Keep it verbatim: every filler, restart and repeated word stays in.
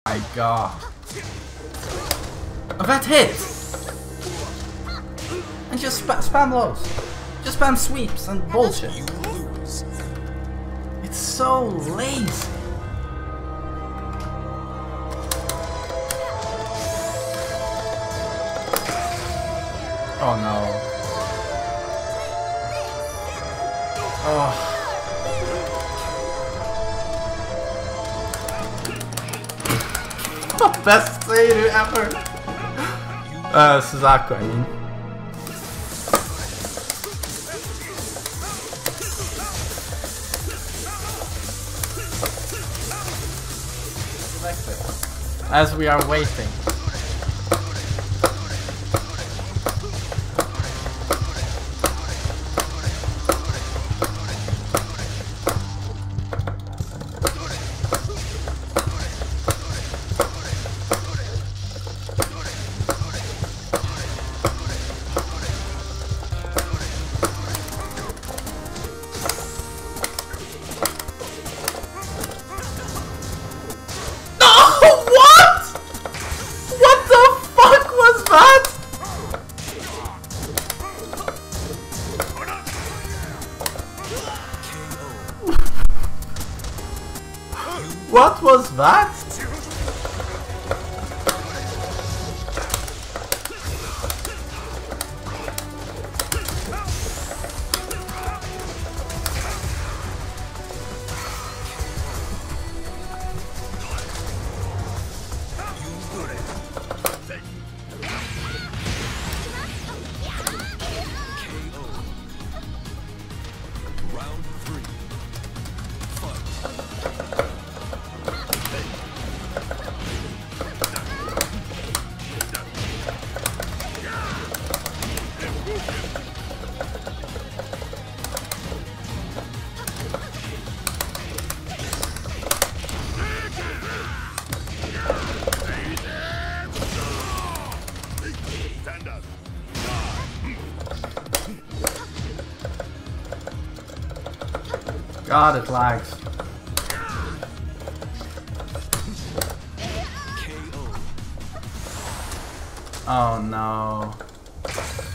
My god. Oh, that hit! And just sp spam those. Just spam sweeps and bullshit. It's so lazy. Oh no. Oh. Best save ever. Uh, Suzaku, I mean. As we are waiting. What was that? God, it lags. Oh no.